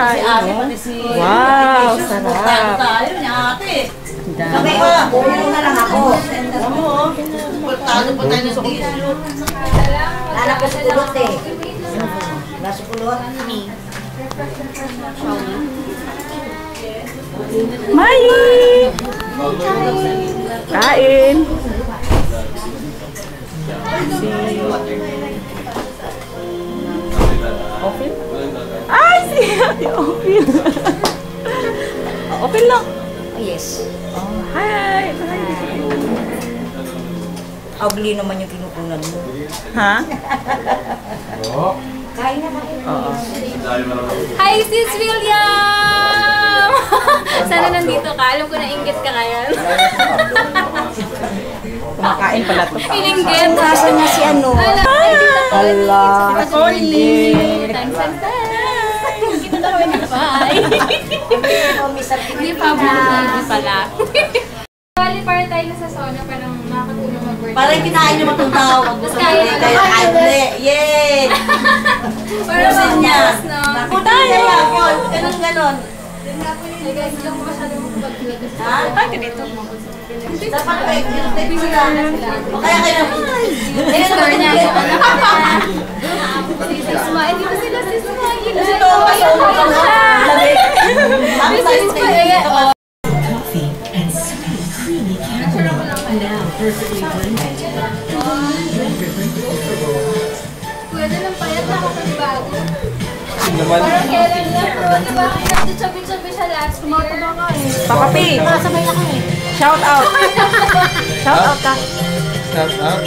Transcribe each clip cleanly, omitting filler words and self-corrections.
Si ate, no? pati si... Wow, sarap. Tayo ni ate. Sabi ko, bumili na lang ako. Pagtalo pa tayo ng tissue. Lalak ko sa kulot eh. Nasa kulot. Mai! Kain! Open? Ay, si Ate Open! Open lang! Oh, yes. Oh, hi! Ugly naman yung kinukunan mo. Ha? Kain na kain. Oo. Hi, Sis William! Sana nandito ka. Alam ko na inggit ka ngayon. Kumakain pala to. Ininggit. Nasa na si ano? Allah! Sorry. Thanks. Kita na kami na bye. Hindi pa hindi pala. Bali para tayo na sa sauna parang makakatulong mag-work. Parang kinain niyo matutaw. Tapos kaya Kaya yay! para niya. no? Tayo yapon. Ganon. Hey guys, hindi ako masyadong makapag-vlog. Ha? Ay, ganito. Dapat kayo, yung tape sila. O kaya kayo na. Store niya. Smile. Dito sila si Smile. Ito, This is Smile. And sweet, creamy caramel. Now perfectly blended. Pwede lang payat na ako panibago. Naman. Parang kailan lang po. Diba kayo nagtsabi-tsabi siya last year? Pakapi! Sabay ako eh. Shout out! Shout out ka! Shout out.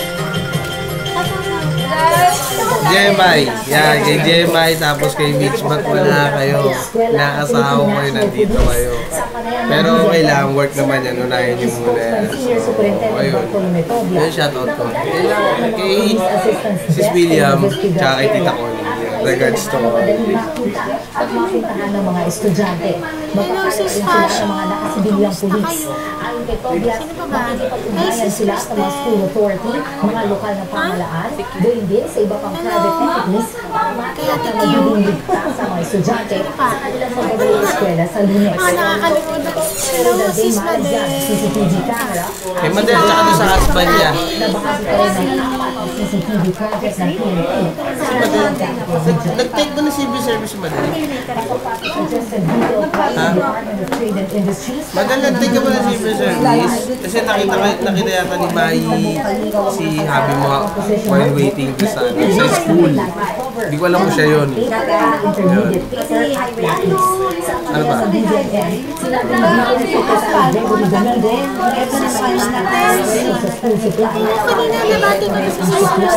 Jemai. Yan, kay Jemai. Tapos kay Mitch. Ba't wala kayo? Nakasawa kayo, nandito kayo. Pero okay lang, work naman yan. Unahin nyo muna yan. So, ayun. Ayun, shout out ko. Kay Sis William, tsaka kay Tita Connie. Regards to At mapuntahan ng mga estudyante. Magpapakain sila sa mga nakasibilyang pulis. Ayon kay Tobias, makikipag-ugnayan sila sa mga school authority, mga lokal na pamahalaan, gayon din sa iba pang private entities para matiyak na magiging ligtas sa mga estudyante sa kanilang pagbabalik sa eskwela sa Lunes. Nakakalimutan ako. Pero dahil maaligyan ang CCTV camera, kay Madel, tsaka doon sa husband niya. nabahagi pa rin ng apat na CCTV project ng PNP sa estudyante. Nag-take ko na civil service, Madel. Suggested video of Department of Trade and Industries. Madel, nag-take ka ba na civil service? Kasi nakita yata ni Mai si Habi mo while waiting to sa school. Hindi ko alam kung siya yun. Intermediate paper typewritings. Ano ba? Sila din nagpapalito sa Gregory Donalde, exercise na sa school supply. Kanina nabati ko na sa school.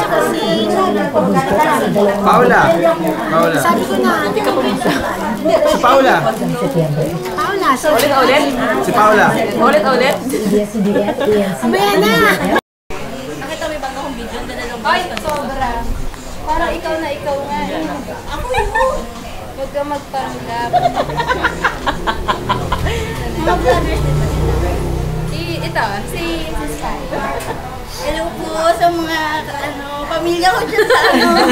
Paula. Paula. Sabi ko na, hindi ka pumunta. Si Paula. Paula, so Ulit-ulit? Si Paula. Ulit-ulit? Abaya na! Nakita mo yung bago kong video, dalawang Ay, sobra. Parang ikaw na ikaw nga. Ako yun. Huwag ka magpanggap. Ito, si Sky. Hello po sa mga pamilya ko dyan sa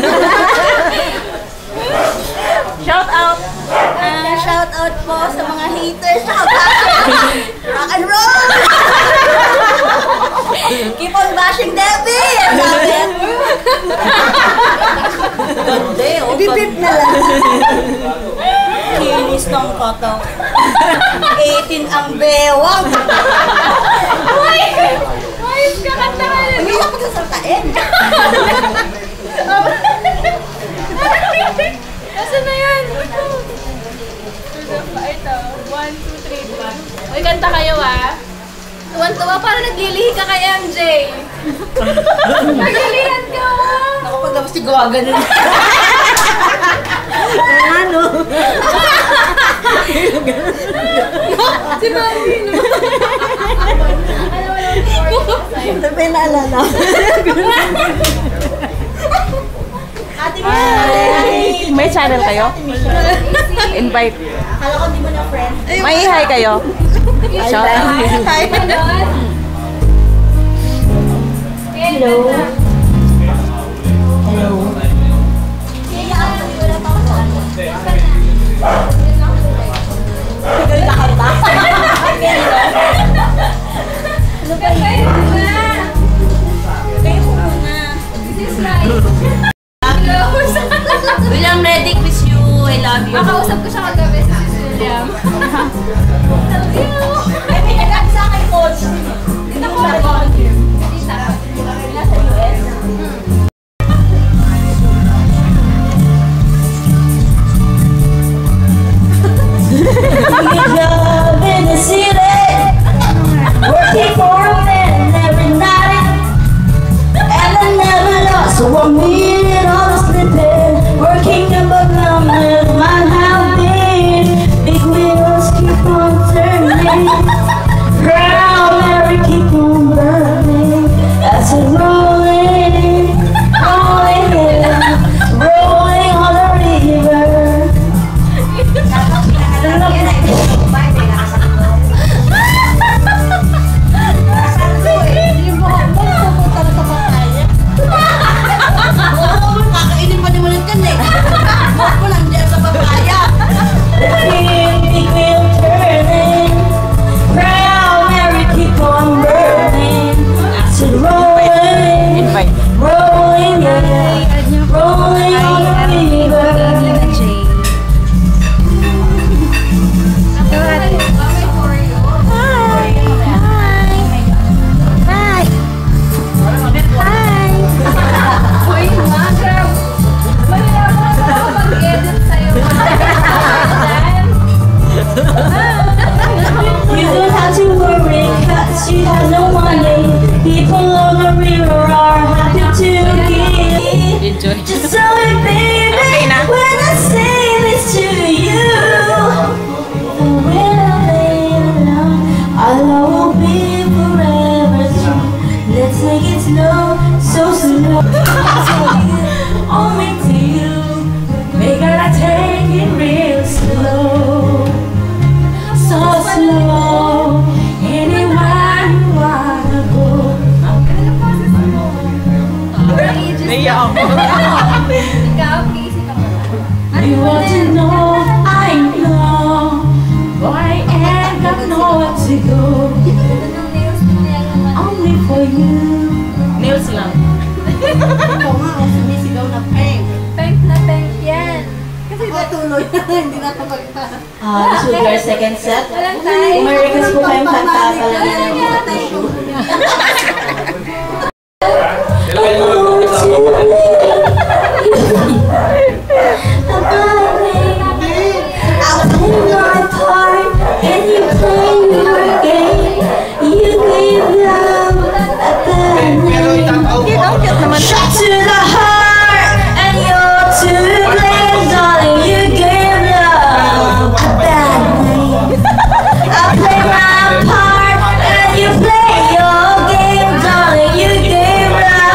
Shout out! shout out po sa mga haters sa rock and roll! Keep on bashing Debbie! Gande, oh. Ibibip na lang. Kinis ng koto. 18 ang bewang. Ayos ka kanta ka na. Hindi ako sasaltain. Nasaan na yan? Ito. 1, 2, 3. Uy, kanta kayo ah. Tuwan-tuwa, parang naglilihi ka kay MJ. Naglilihan ka. Ako paglabas si Gawa, ganun. Ano? Si Mami, no? Ito pa yung naalala. Ate Hi! May channel kayo? Invite. Akala ko di mo na friend. May hi kayo? Shout out. Hi. Hello. Hello. Kaya ako wala pa ako sa ano. Tagal na kanta. Ano ba yun? Kayo po muna. This is right. William Reddick, miss you. I love you. Makausap ko siya kagabi sa William. Love you. Ay, may nagkakit sa akin, coach. Dito ko ako. Nasa US. Job in the city, working for a man every night, and I never lost 1 minute on the sleeping, working above numbers, man how big, big wheels keep on turning, Proud Mary keep on burning, that's a rolling, rolling, rolling on the river. Kakainin pa ni Malit yan eh. Huwag mo lang dyan sa papaya. Big wheel turning, Proud Mary keep on burning. I said rolling, rolling, yeah, rolling on the river. You don't have to worry, 'cause she has no money. People on the river are happy to give. Just so it, baby, when I say this to you, and when I'm laying down, our love will be forever strong. Let's make it slow, so slow. Only to you, we gotta take it real slow. So slow, anywhere you wanna go. Naiyak ako. Ikaw, easy ka ba? You want to know, I know, boy, ain't got nowhere to go. Anong nails mo yan naman? Only for you. Nails lang. Ikaw nga, ang sumisigaw na peng. Pink na pink yan. Kasi Ako tuloy na, hindi na kapagpa. This will be our second set. walang tayo. Kung may request po kayong kanta, talaga Wala tayo. Shot to the heart, and you're to blame, darling. You gave love a bad name. I play my part, and you play your game, darling. You gave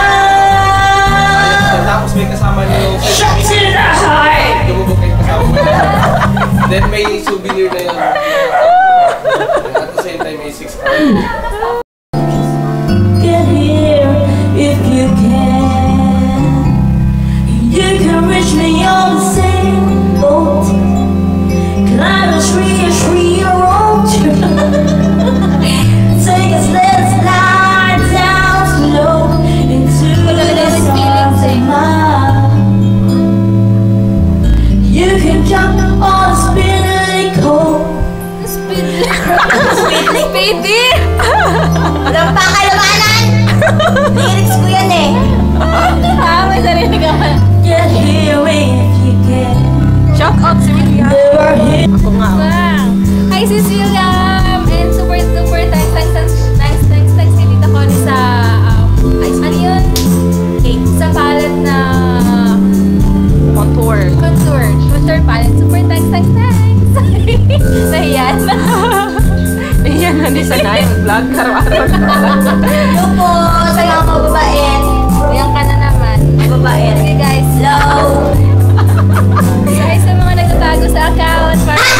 love. Tapos may kasama niyo yung Shot to the heart. lumubog na yung kasama mo. Then may souvenir na yun. At the same time, may 6 hours. Get here if you can. You can reach me on the same boat. Climb a tree or road. Take a slide down slow into the stars of mine. You can jump on a spinning coat. Speedy! Walang pakalabanan! Lyrics ko yan eh. May sarili ka pa. Get here if you can. Shout out si William. Never hit. Ako nga. Wow! Hi, Sis William! And super thanks kay Tita Connie sa, ano yun? Cake. Sa palette na Contour. contour palette. Super thanks. Nahiyan. Ayan, hindi sanay. Vlog araw-araw. Hello po sa mga kababaen. Yan ka na naman. Kababaen. Okay guys, Hello. sorry sa mga nagtatago sa account.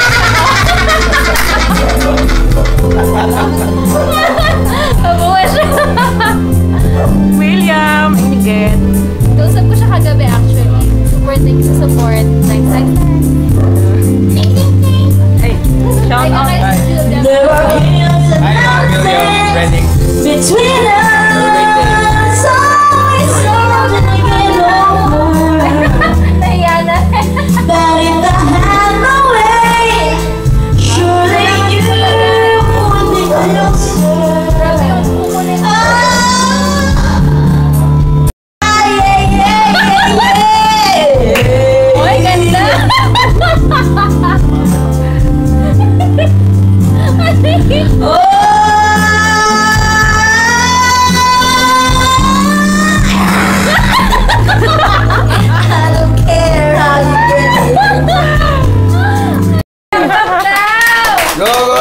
Mabuhay siya. William, inigit. Kausap ko siya kagabi actually. Support, thank you sa support. Thanks. between us, always something to get over. Nahiya na. But if I had my way, surely you would be closer. Grabe yung kukunin. Uy, ganda! I don't care how you get it. Go, go!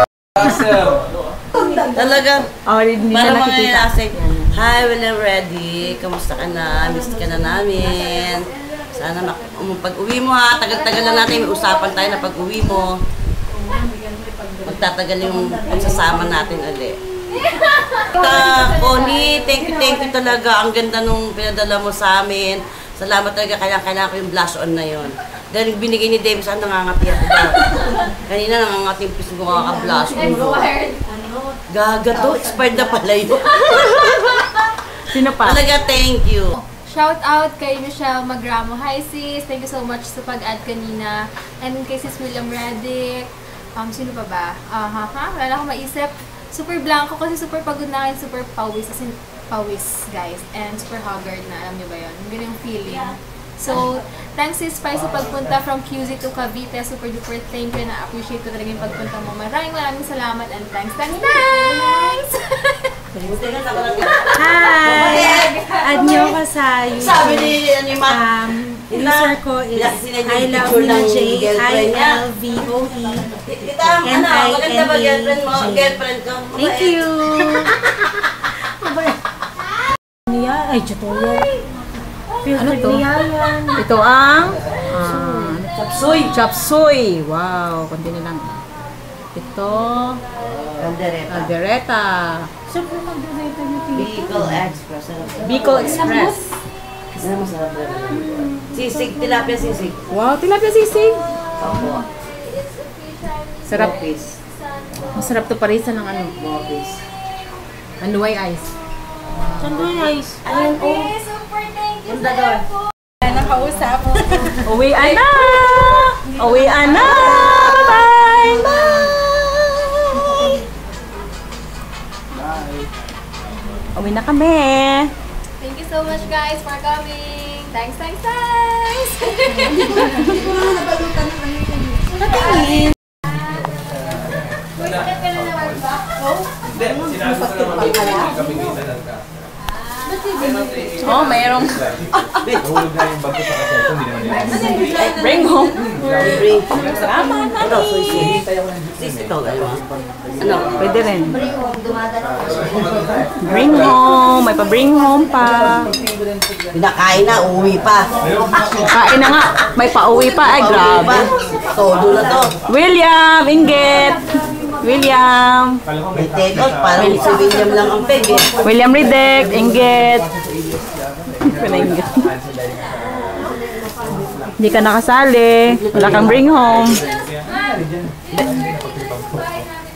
Talaga. Oh, hindi Para siya mga nakikita. nilase. Hi, well and ready. Kamusta ka na? Miss ka na namin. Sana pag-uwi mo ha. Tagal-tagal na natin. May usapan tayo na pag-uwi mo. Magtatagal yung pagsasama natin ulit. Connie, thank you talaga. Ang ganda nung pinadala mo sa amin. Salamat talaga. Kailangan ko yung blush on na yon. Dahil binigay ni Davis, nangangati ako daw. Kanina nangangati yung piso ko kaka-blush on. Gaga to, expired na pala yun. Sino pa? Talaga, thank you. Shout out kay Michelle Magramo. Hi sis, thank you so much sa pag-add kanina. And kay sis William Radic. Sino pa ba? Wala na akong maisip. Super blanco kasi super pagod na akin, super pawis. As in, pawis guys. And super haggard na, alam niyo ba yun? Ganun yung feeling. So, thanks sis Pai sa pagpunta from QZ to Cavite. Super duper thank you na appreciate ko talaga yung pagpunta mo. Maraming salamat and thanks! Hi! Add niyo ako sa YouTube. Sabi ni Anima, User ko is I love Nina J, I-L-V-O-E. maganda ba girlfriend mo? Girlfriend ko. Thank you! Niya, ay, tutorial. Ano to? Niya yan. Ito ang Chapsuy. chapsuy. Wow, konti na lang. Ito, aldereta. Saan po mag-data niyo? Bicol Express. Bicol Express. Ano masarap na? Sisig, tilapia sisig. Wow, tilapia sisig. Opo. Sarap. Bopis. Masarap to parisa ng ano. Bopis. Manuay ice. Saan ba guys? Ayun, oh. Super thank you Punta doon. Nakausap mo. Uwian na! Uwian na! Bye! Bye! Uwi na kami. Thank you so much guys for coming. Thanks! Natingin. Bakit ka na naman ba? Oh, mayroong bring home. Bring. Ano, susi. Sisi to, gano'n. Ano? Pwede rin. Bring home. May pa-bring home pa. Pinakain na, uwi pa. Kain na nga. May pauwi pa. Ay, grabe. Todo na to. William, Inggit. William. May take out, parang si William lang ang peg eh. William Ridek, Inggit. Pinainggit. Hindi ka nakasali. Wala kang bring home.